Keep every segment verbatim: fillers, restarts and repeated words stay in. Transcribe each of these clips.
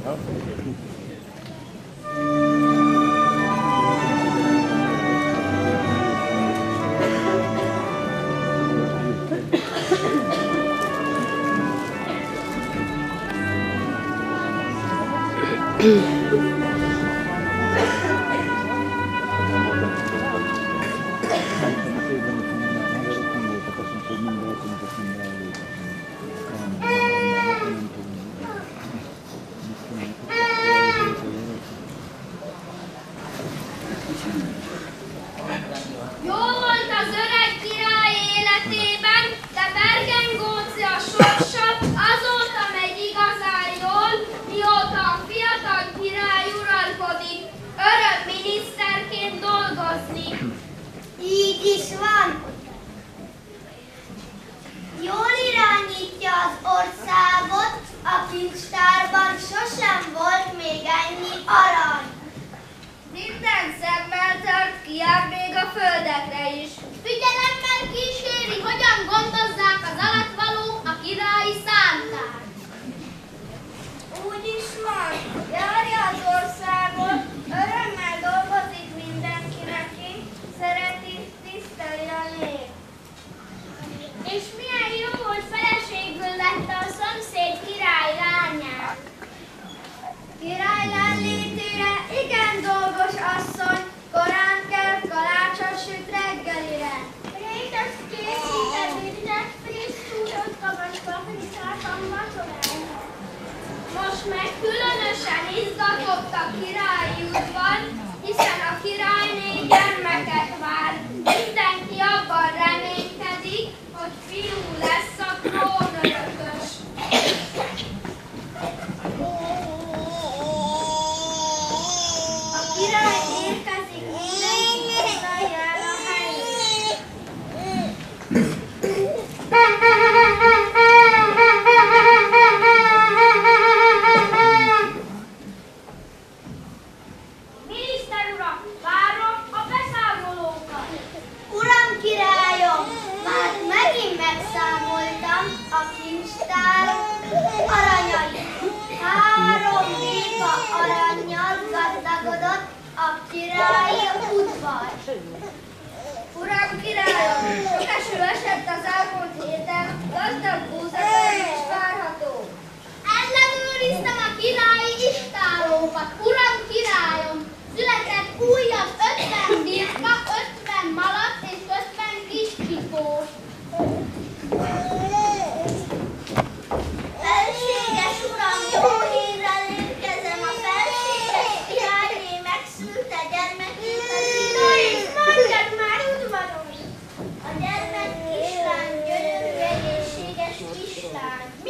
István,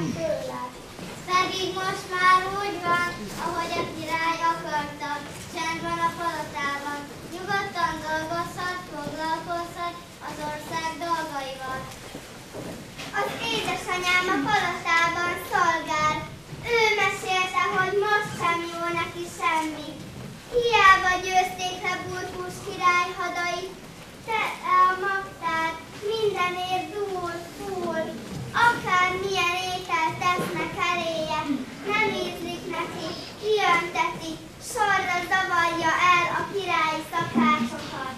tőled. Pedig most már úgy van, ahogy a király akarta, csend van a palotában. Nyugodtan dolgozhat, foglalkozhat az ország dolgaival. Az édesanyám a palotában szolgál. Ő mesélte, hogy most sem jó neki semmi. Hiába győzték le Bulkusz király hadait, te a magtát mindenért dúl, fúl. Akár milyen ételt tesznek eléje, nem ízlik neki, kiönteti, sorra zavarja el a királyi szakácsokat.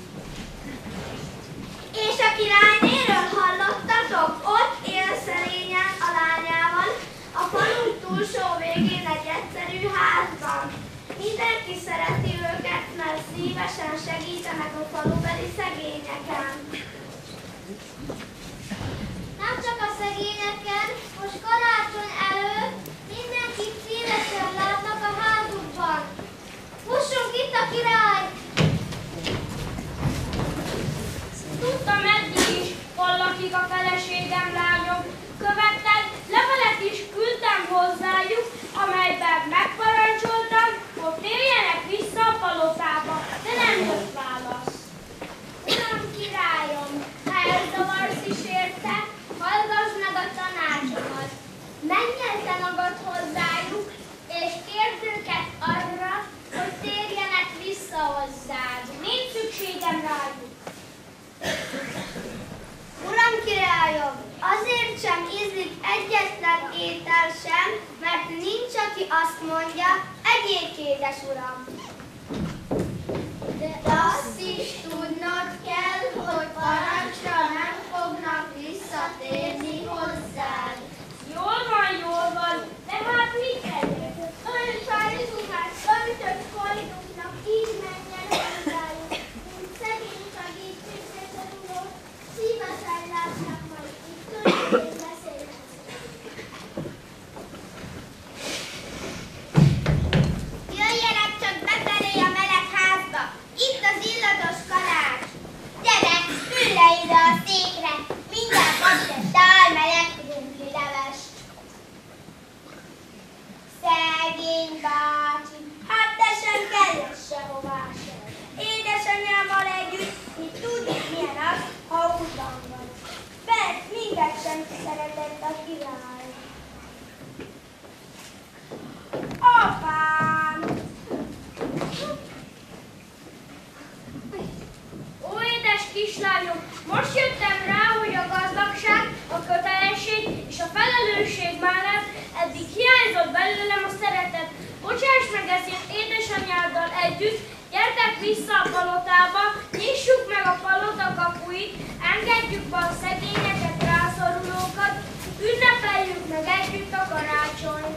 És a királynéről hallottatok? Ott él szerényen a lányával, a falu túlsó végén egy egyszerű házban. Mindenki szereti őket, mert szívesen segítenek a falubeli szegényeken. Nem csak a szegényeken, most karácsony előtt mindenkit szívesen látnak a házukban. Fussunk, itt a király! Tudtam eddig is, hol lakik a feleségem, lányom. Követtel levelet is küldtem hozzájuk, amelyben megparancsoltam, hogy térjenek vissza a palotába, de nem jött válasz. Uram, királyom, ha elzavarsz is érte, hallgass meg a tanácsomat. Menj el te magad hozzájuk, és kérd őket arra, hogy térjenek vissza hozzád. Nincs szükségem rájuk. Uram, királyom, azért sem ízlik egyetlen étel sem, mert nincs, aki azt mondja, egyék, édes uram. De azt is tudnod kell, hogy parancsra nem fognak visszatérni hozzád. Jól van, jól van, de hát mit egyek? Olyan fárizumát öntött kolduknak, így menjen hozzájuk, mint szegény segítségre tudó, szívesen látnak majd itt tőlük beszélni. Jöjjenek csak befelé a meleg házba, itt az illatos kalács. Gyere, ülj le ide a székre, mindjárt kapsz egy tál meleg krumplileves. Szegény bácsi, hát te sem kellesz sehová sem. Édesanyámmal együtt, így tudjuk milyen az, ha útban vagy. Mert minket sem szeretett a király. Apám! Ó, édes kislányom, most jöttem rá, hogy a gazdagság, a kötelesség és a felelősség mellett eddig hiányzott belőlem a szeretet. Bocsáss meg ezért édesanyáddal együtt, gyertek vissza a palotába, nyissuk meg a palota kapuit, engedjük be a szegényeket, rászorulókat, ünnepeljük meg együtt a karácsonyt.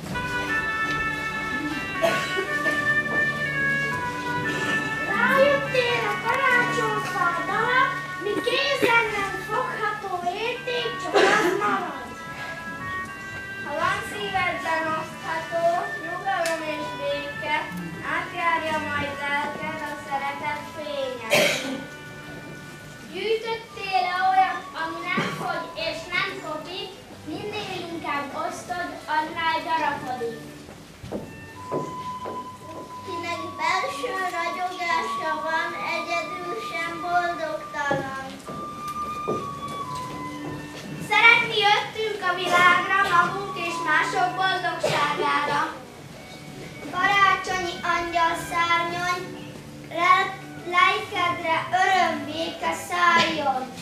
Rájöttél a karácsonyfa dala, mi kézzel nem fogható érték, csak az marad. Ha van szívedben osztható, nyugalom és béke, átjárja majd lelked a szeretet fénye. Gyűjtöttél-e olyat, ami nem fogy és nem kopik, minél inkább osztod, annál gyarapodik. Kinek belső ragyogása van, egyedül sem boldogtalan. Szeretni jöttünk a világra magunk és mások boldogságára. Karácsonyi angyal szárnyony, lelkedre öröm béke szálljon.